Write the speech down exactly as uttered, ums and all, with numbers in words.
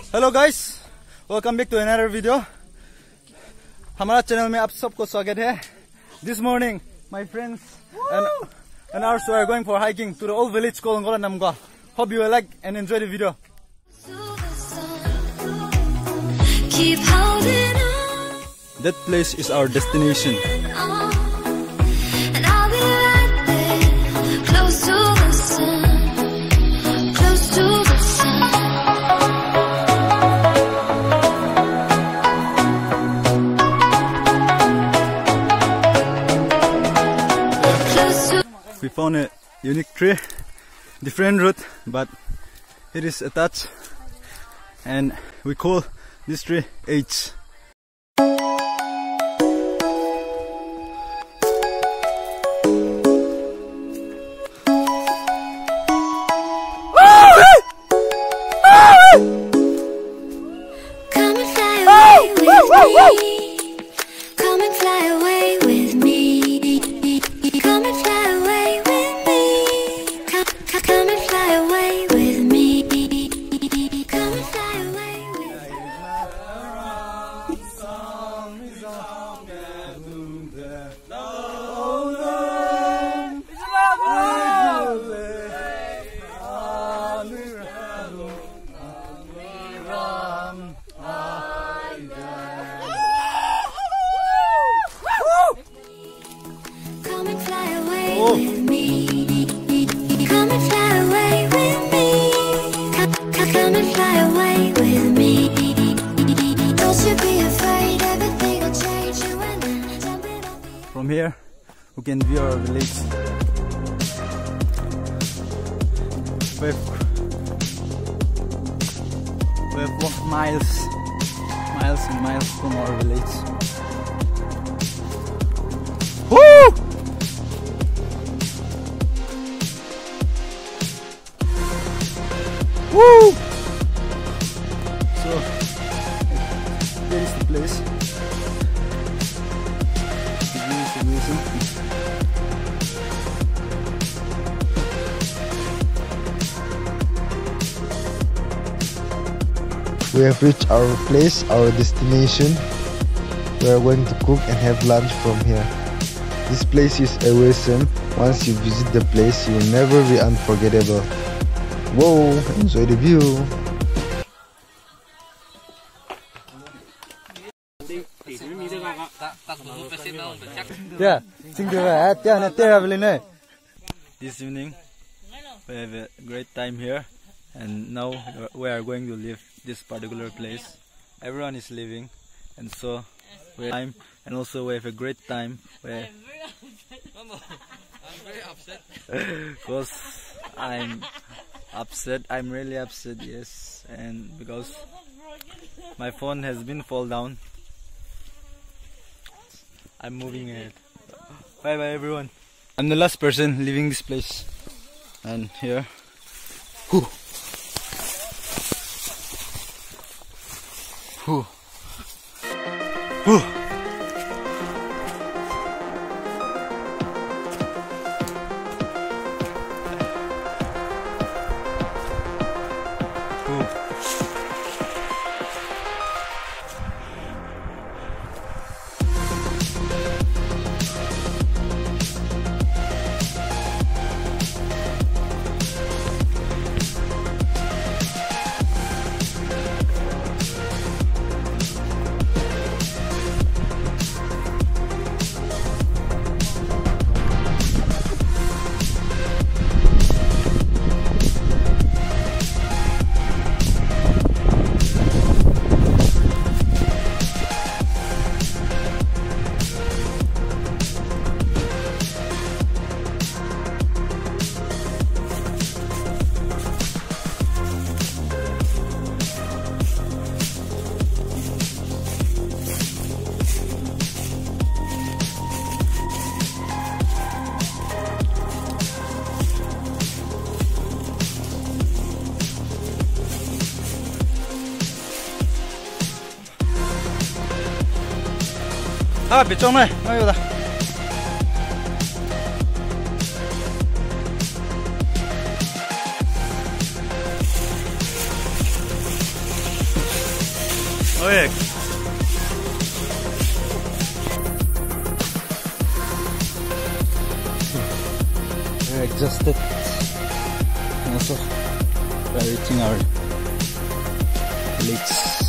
Hello guys, welcome back to another video. हमारा channel में आप सबको स्वागत है। This morning my friends and and ours we are going for hiking to the old village called Ngola Namgwa. Hope you will like and enjoy the video. That place is our destination. We found a unique tree, different route, but it is attached, and we call this tree H. From here, we can view our village. We've, we've walked miles, miles and miles from our village. Woo! Woo! So, here is the place. We have reached our place, our destination. We are going to cook and have lunch from here. This place is awesome. Once you visit the place, you will never be unforgettable. Whoa, enjoy the view. Yeah, this evening we have a great time here, and now we are going to leave this particular place. Everyone is leaving, and so we have time, and also we have a great time. Where I'm very upset because I'm upset. I'm really upset. Yes, and because my phone has been fall down. I'm moving ahead. Bye bye everyone. I'm the last person leaving this place. And here. Whew. Whew. Whew. 아, 몇 점을? 아, 이거다. Oh yeah. We're exhausted. And also, we're reaching our village.